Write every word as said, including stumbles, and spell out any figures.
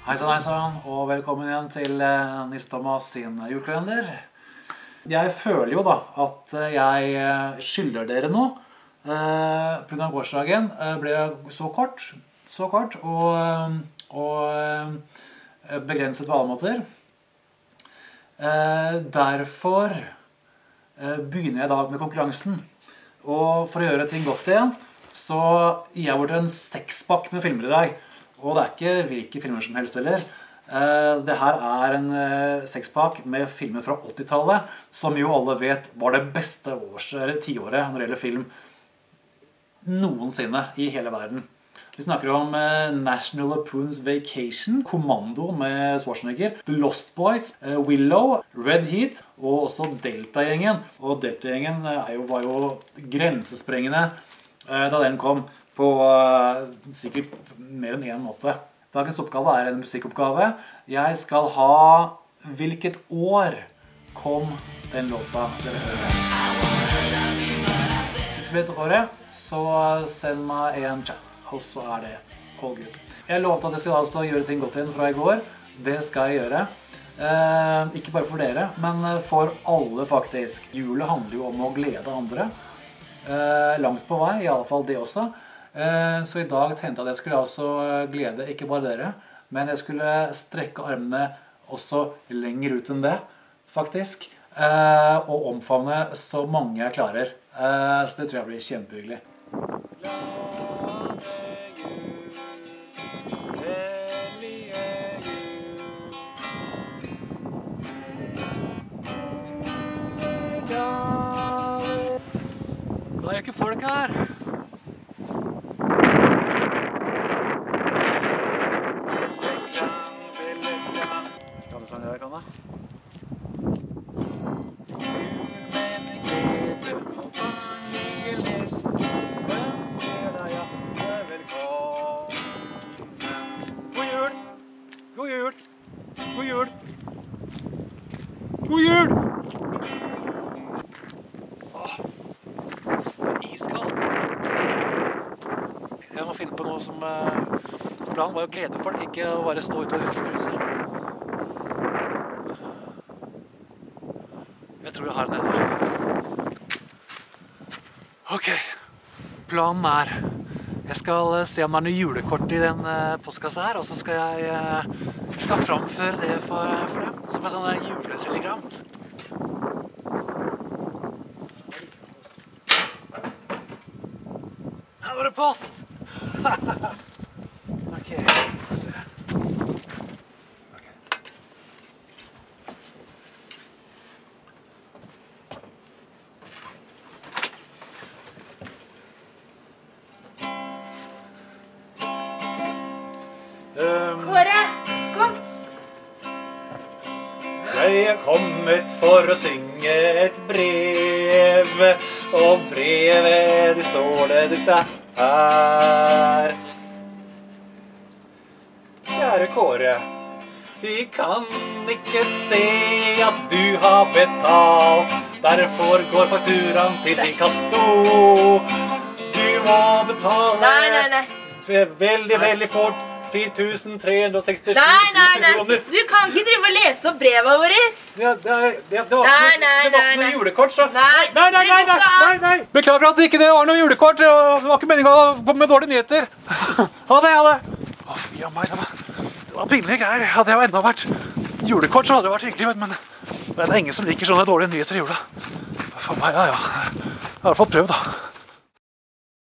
Hei sann, hei sann, og velkommen igjen til Nisse Thomas sin julekalender. Jeg føler jo da at jeg skylder dere noe. På grunn av gårsdagen ble jeg så kort, så kort og, og begrenset på alle måter. Derfor begynner jeg i dag med konkurransen. Og for å gjøre ting godt igjen, så gir jeg bort en sekspakk med filmer i dag. Og det er ikke hvilke filmer som helst heller. Det her er en sekspakk med filmer fra åttitallet, som jo alle vet var det beste års, eller tiåret når det gjelder film noensinne i hele verden. Vi snakker om National Lampoon's Vacation, Commando med Schwarzenegger, The Lost Boys, Willow, Red Heat og også Delta-gjengen. Og Delta-gjengen var jo grensesprengende da den kom på sikkert mer enn en måte. Dagens oppgave er en musikkoppgave. Jeg skal ha hvilket år kom den låta dere hører. Hvis du vet året, så send meg en chat. Og så er det all good. Jeg lovte at jeg skulle altså gjøre ting godt igjen fra i går. Det skal jeg gjøre. Eh, ikke bare for dere, men for alle faktisk. Julet handler jo om å glede andre. Eh, langt på vei, i alle fall det også. Eh, så i dag tenkte jeg at jeg skulle altså glede ikke bare dere, men jeg skulle strekke armene også lenger ut enn det, faktisk. Eh, og omfavne så mange jeg klarer. Eh, så det tror jeg blir kjempehyggelig. Det er jo ikke folk her. Kan du sange der, kan da? God jul! God jul! God jul! Jeg må finne på noe som planen var å glede folk, ikke å bare stå ute og utfryse. Jeg tror jeg har den enda. Ok, planen er jeg skal se om det er noe julekort i den postkassa her, og så skal jeg, jeg skal framføre det for, for dem, som en sånn juletelegram. Her var det post! Ok, se. Ok. Um, Kåre, kom! Jeg er kommet for å synge et brev, og brevet det står det dette her. Kjære Kåre, vi kan ikke se at du har betalt, derfor går fakturaen til inkasso. Du må betale Nei, nei, nei. veldig, veldig fort. fire tusen tre hundre og sekstisju Nei, nei, nei. kroner. Du kan ikke drive og lese opp brevet vårt. Ja, det, det, det var Nei, ikke nei, det var nei, ikke noe nei. julekort, så. Nei, nei, nei, nei, nei, nei, nei. Beklager at det ikke var noe julekort. Det var ikke meningen å komme med dårlige nyheter. Ha det, ha det. Å, fy av meg, det var, det var pinlige greier. Hadde jeg enda vært julekort, så hadde det vært hyggelig, men det er ingen som liker sånne dårlige nyheter i jula. For meg, ja, ja. Jeg har i hvert fall prøvd, da.